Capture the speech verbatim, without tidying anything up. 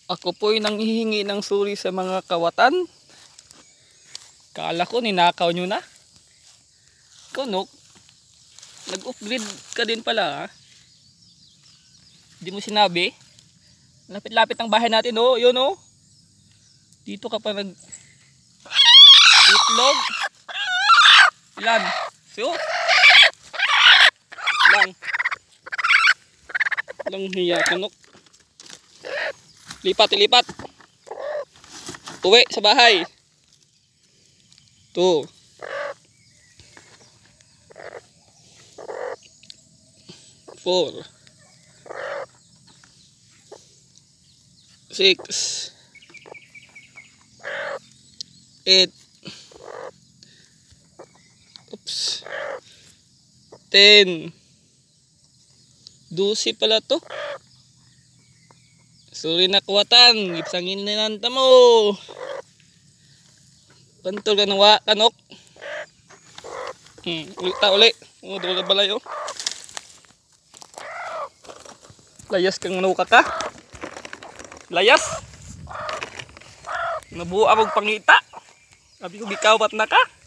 Ako po'y nanghihingi ng suri sa mga kawatan. Kala ko ninakaw nyo na. Kunok, nag-upgrade ka din pala ha. Hindi mo sinabi. Lapit-lapit ang bahay natin oh, yun oh. Dito ka pa nag itlog. Ilan? So? Ilan? Ilang hiya kunok. Lipat, lipat. Uwi sa bahay. Two. Four. Six. Eight. Oops. Ten. Dusi pala to. Suri na kuwatan. Gipsangin na nanta mo. Pantol ka ng wa, kanok. Hmm, ulit ta ulit. Oh, doon na balay oh. Layas kang manuka ka. Layas. Nabuo akong pangita. Sabi ko bikaw pat na ka.